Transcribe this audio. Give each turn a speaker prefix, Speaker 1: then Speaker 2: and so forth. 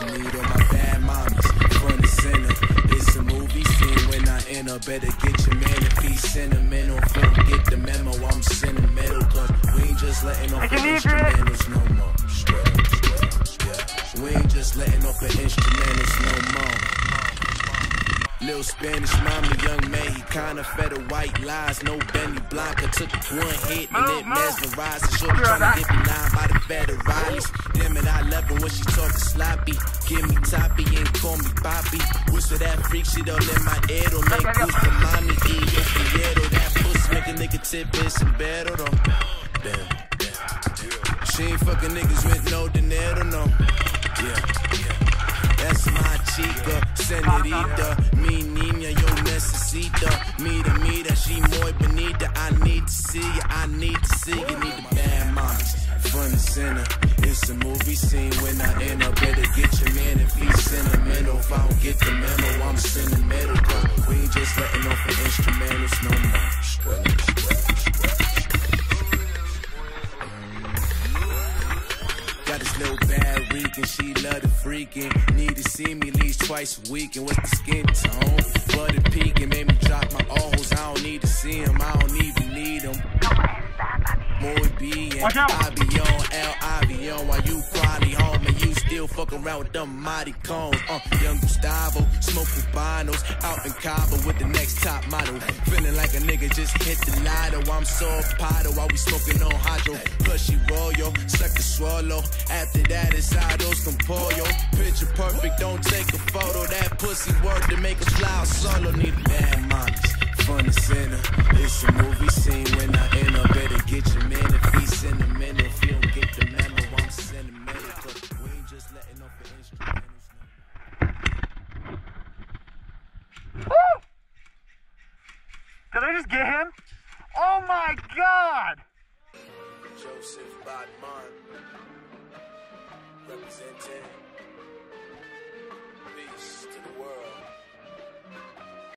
Speaker 1: need all my bad mommies, front and center. It's a movie scene when I enter. Better get your man if he's sentimental. If you don't get the memo, I'm sentimental. Cause we ain't just letting off the instrumentals no more. Yeah. We ain't just letting off the instrumentals no more. Little Spanish mama, young man, he kinda fed her white lies. No Benny Blanca, took one hit and it mesmerized. And shorty tryna get me nine by the federales. Damn it, I love her when she talkin' sloppy. Give me toppy and call me Poppy. Whistle that freak shit all in my ear. Don't make goose for mommy, eat your fiedo. That pussy make a nigga tip in some better though. Damn. She ain't fucking niggas with no dinero, no. Yeah. That's my chica, senorita. Mi niña, yo necesito. Mira, she muy bonita. I need to see ya, I need to see ya. Need the bad moms, front and center. It's a movie scene when I enter. Better get your man if he's sentimental. If I don't get the memo, I'm sentimental. Cause we ain't just letting off the instrumentals no more. Got this little bad Rican, she love the freaking. Need to see me at least twice a week. And what's the skin tone? Butter peeking, made me drop my O's. I don't need to see him, I don't even need him. Muy bien, Avion, El Avion. While you probably home and you still fuck around with them mighty cones. Young Gustavo, smoke Cubanos. Out in Cabo with the next top model. Feeling like a nigga just hit the lotto. I'm so potto while we smoking on hydro. Plus she royal, suck the swallow. After that it's Ados Compollo. Picture perfect, don't take a photo. That pussy worth to make a fly solo. Need a bad mommies, front and center. It's a movie scene when I enter. Better get your man if he's sentimental. If you don't get the memo, I'm sentimental. Cause we ain't just letting off the instrumentals.
Speaker 2: Woo! Did I just get him? Oh my God!
Speaker 1: Joseph Bodman, representing peace to the world.